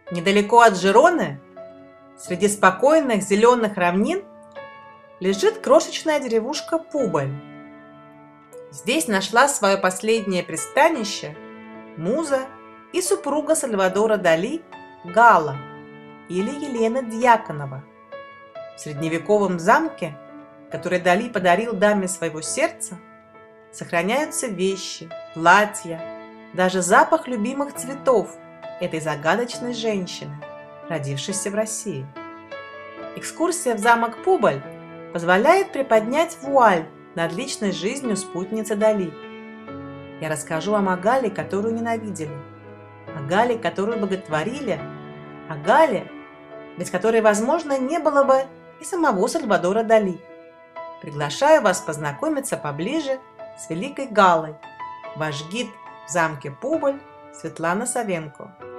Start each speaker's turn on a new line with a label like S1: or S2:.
S1: Недалеко от Жироны, среди спокойных зеленых равнин, лежит крошечная деревушка Пуболь. Здесь нашла свое последнее пристанище муза и супруга Сальвадора Дали Гала или Елена Дьяконова. В средневековом замке, который Дали подарил даме своего сердца, сохраняются вещи, платья, даже запах любимых цветов этой загадочной женщины, родившейся в России. Экскурсия в замок Пуболь позволяет приподнять вуаль над личной жизнью спутницы Дали. Я расскажу о Гале, которую ненавидели, о Гале, которую боготворили, о Гале, без которой, возможно, не было бы и самого Сальвадора Дали. Приглашаю вас познакомиться поближе с великой Галой. Ваш гид в замке Пуболь Светлана Савенко.